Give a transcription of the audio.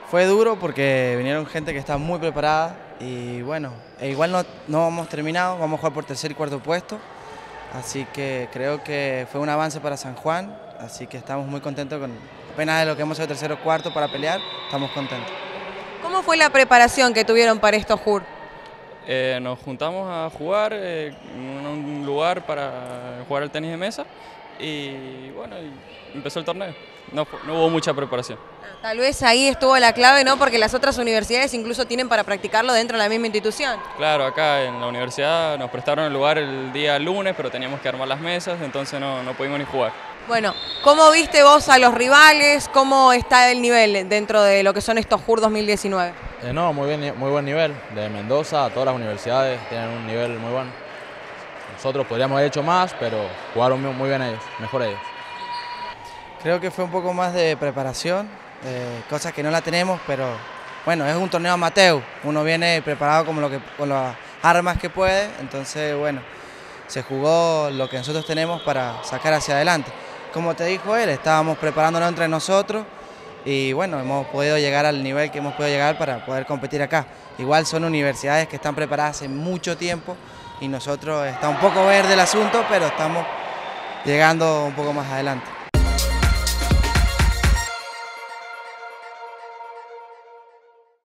Fue duro porque vinieron gente que está muy preparada y bueno, igual no hemos terminado, vamos a jugar por tercer y cuarto puesto, así que creo que fue un avance para San Juan, así que estamos muy contentos con apenas de lo que hemos hecho tercero o cuarto para pelear, estamos contentos. ¿Cómo fue la preparación que tuvieron para estos JUR? Nos juntamos a jugar en un lugar para jugar al tenis de mesa y bueno, y empezó el torneo. No hubo mucha preparación. Tal vez ahí estuvo la clave, ¿no? Porque las otras universidades incluso tienen para practicarlo dentro de la misma institución. Claro, acá en la universidad nos prestaron el lugar el día lunes, pero teníamos que armar las mesas, entonces no pudimos ni jugar. Bueno, ¿cómo viste vos a los rivales? ¿Cómo está el nivel dentro de lo que son estos JUR 2019? No, muy bien, muy buen nivel. De Mendoza a todas las universidades tienen un nivel muy bueno. Nosotros podríamos haber hecho más, pero jugaron muy bien ellos, mejor ellos. Creo que fue un poco más de preparación, cosas que no la tenemos, pero bueno, es un torneo amateur, uno viene preparado como con las armas que puede, entonces bueno, se jugó lo que nosotros tenemos para sacar hacia adelante. Como te dijo él, estábamos preparándonos entre nosotros y bueno, hemos podido llegar al nivel que hemos podido llegar para poder competir acá. Igual son universidades que están preparadas hace mucho tiempo y nosotros está un poco verde el asunto, pero estamos llegando un poco más adelante.